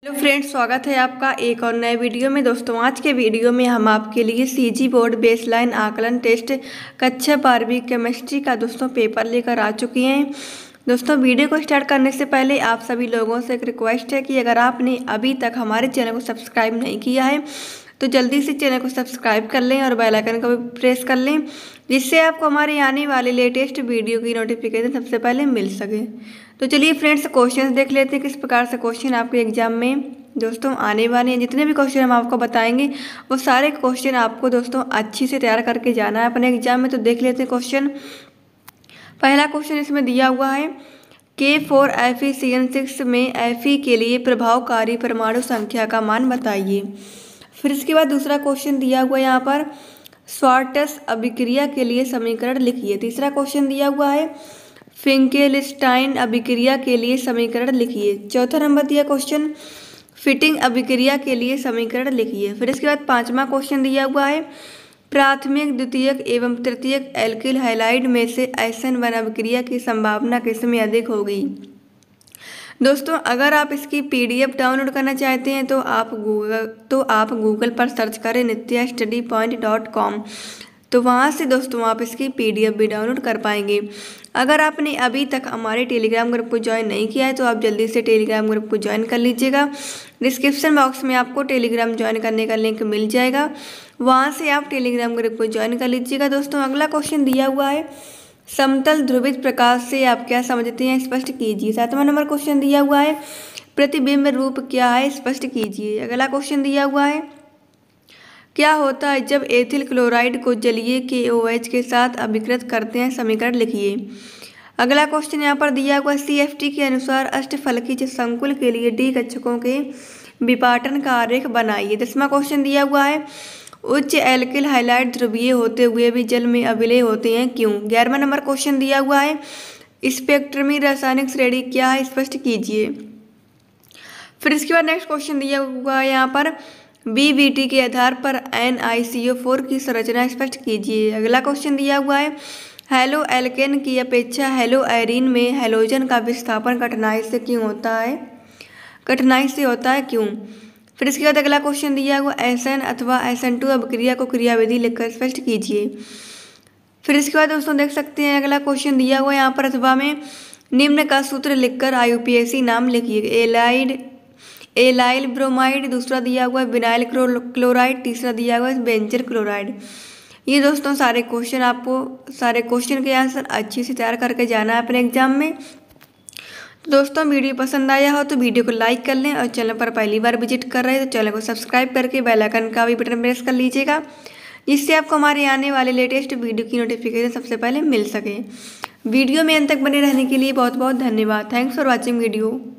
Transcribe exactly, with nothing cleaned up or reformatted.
Hello friends, स्वागत है आपका एक और नए वीडियो में। दोस्तों, आज के वीडियो में हम आपके लिए सीजी बोर्ड बेसलाइन आकलन टेस्ट कक्षा बारहवीं केमिस्ट्री का दोस्तों पेपर लेकर आ चुके हैं। दोस्तों, वीडियो को स्टार्ट करने से पहले आप सभी लोगों से एक रिक्वेस्ट है कि अगर आपने अभी तक हमारे चैनल को सब्सक्राइब नहीं किया है तो जल्दी से चैनल को सब्सक्राइब कर लें और बेल आइकन को भी प्रेस कर लें, जिससे आपको हमारे आने वाले लेटेस्ट वीडियो की नोटिफिकेशन सबसे पहले मिल सके। तो चलिए फ्रेंड्स, क्वेश्चंस देख लेते हैं किस प्रकार से क्वेश्चन आपके एग्जाम में दोस्तों आने वाले हैं। जितने भी क्वेश्चन हम आपको बताएंगे वो सारे क्वेश्चन आपको दोस्तों अच्छी से तैयार करके जाना है अपने एग्जाम में। तो देख लेते हैं क्वेश्चन। पहला क्वेश्चन इसमें दिया हुआ है K four F E C N six में एफ ई के लिए प्रभावकारी परमाणु संख्या का मान बताइए। फिर इसके बाद दूसरा क्वेश्चन दिया हुआ है यहाँ पर स्वार्टस अभिक्रिया के लिए समीकरण लिखिए। तीसरा क्वेश्चन दिया हुआ है फिंकेलस्टाइन अभिक्रिया के लिए समीकरण लिखिए। चौथा नंबर दिया क्वेश्चन फिटिंग अभिक्रिया के लिए समीकरण लिखिए। फिर इसके बाद पांचवा क्वेश्चन दिया हुआ है प्राथमिक द्वितीयक एवं तृतीयक एल्किल हैलाइड में से एस एन वन अभिक्रिया की संभावना किसमें अधिक होगी। दोस्तों, अगर आप इसकी पीडीएफ डाउनलोड करना चाहते हैं तो आप गूगल तो आप गूगल पर सर्च करें Nitya study point dot com, तो वहाँ से दोस्तों आप इसकी पीडीएफ भी डाउनलोड कर पाएंगे। अगर आपने अभी तक हमारे टेलीग्राम ग्रुप को ज्वाइन नहीं किया है तो आप जल्दी से टेलीग्राम ग्रुप को ज्वाइन कर लीजिएगा। डिस्क्रिप्शन बॉक्स में आपको टेलीग्राम ज्वाइन करने का लिंक मिल जाएगा, वहाँ से आप टेलीग्राम ग्रुप को ज्वाइन कर लीजिएगा। दोस्तों, अगला क्वेश्चन दिया हुआ है समतल ध्रुवित प्रकाश से आप क्या समझते हैं, स्पष्ट कीजिए। सातवां नंबर क्वेश्चन दिया हुआ है प्रतिबिंब रूप क्या है, स्पष्ट कीजिए। अगला क्वेश्चन दिया हुआ है क्या होता है जब एथिल क्लोराइड को जलीय के ओ एच के साथ अभिकृत करते हैं, समीकरण लिखिए। अगला क्वेश्चन यहाँ पर दिया हुआ सी एफ टी के अनुसार अष्टफलकीय संकुल के लिए डी कक्षकों के विपाटन का आरेख बनाइए। दसवां क्वेश्चन दिया हुआ है उच्च एल्किल हैलाइड ध्रुवीय होते हुए भी जल में अविलेय होते हैं, क्यों। ग्यारहवां नंबर क्वेश्चन दिया हुआ है स्पेक्ट्रमी रासायनिक श्रेणी क्या है, स्पष्ट कीजिए। फिर इसके बाद नेक्स्ट क्वेश्चन दिया हुआ है यहाँ पर बी बी टी के आधार पर एन आई सी ओ फोर की संरचना स्पष्ट कीजिए। अगला क्वेश्चन दिया हुआ है हेलो एल्केन की अपेक्षा हेलो एरीन में हैलोजन का विस्थापन कठिनाई से क्यों होता है कठिनाई से होता है क्यों। फिर इसके बाद अगला क्वेश्चन दिया हुआ एस एन अथवा एस एन टू अभिक्रिया को क्रियाविधि लिखकर स्पष्ट कीजिए। फिर इसके बाद दोस्तों देख सकते हैं अगला क्वेश्चन दिया हुआ यहाँ पर अथवा में निम्न का सूत्र लिखकर आई यू पी ए सी नाम लिखिए। एलाइड एलाइल ब्रोमाइड, दूसरा दिया हुआ है विनाइल क्लोराइड, तीसरा दिया हुआ है बेंजल क्लोराइड। ये दोस्तों सारे क्वेश्चन आपको सारे क्वेश्चन के आंसर अच्छे से तैयार करके जाना है अपने एग्जाम में। तो दोस्तों, वीडियो पसंद आया हो तो वीडियो को लाइक कर लें और चैनल पर पहली बार विजिट कर रहे हैं तो चैनल को सब्सक्राइब करके बेल आइकन का भी बटन प्रेस कर लीजिएगा, जिससे आपको हमारे आने वाले लेटेस्ट वीडियो की नोटिफिकेशन सबसे पहले मिल सके। वीडियो में अंत तक बने रहने के लिए बहुत बहुत धन्यवाद। Thanks for watching video.